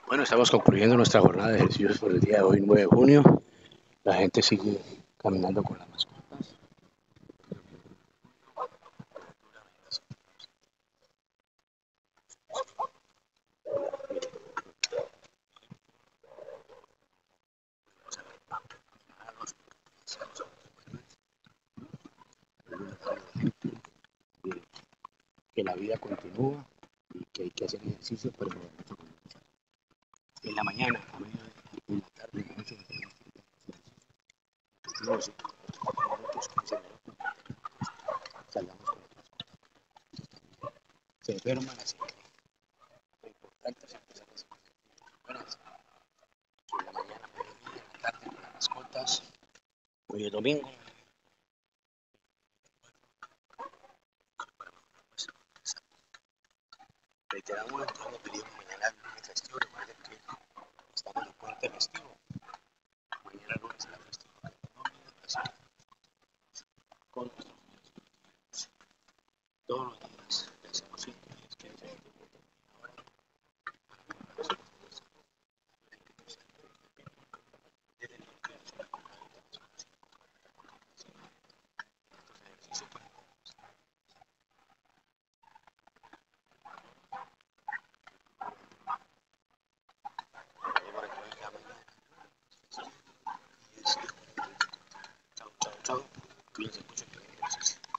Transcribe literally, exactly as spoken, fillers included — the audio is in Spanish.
Bueno, estamos concluyendo nuestra jornada de ejercicios por el día de hoy, nueve de junio. La gente sigue caminando con las mascotas. Que la vida continúa y que hay que hacer ejercicio, pero en la mañana, a mediodía, en la tarde, en la noche, unos cinco minutos, quince minutos, salgamos con las mascotas. Se enferman así. Lo importante es empezar a hacer buenas. En la mañana, a mediodía, en la tarde con las mascotas. Hoy es domingo. Reiteramos entonces nos pedimos mañana lunes festivo. Recuerden que estamos en puente festivo. Mañana lunes será festivo. Con nuestros todos los días. Le hacemos cinco días que es el chau, chau, chau. Cuídense mucho.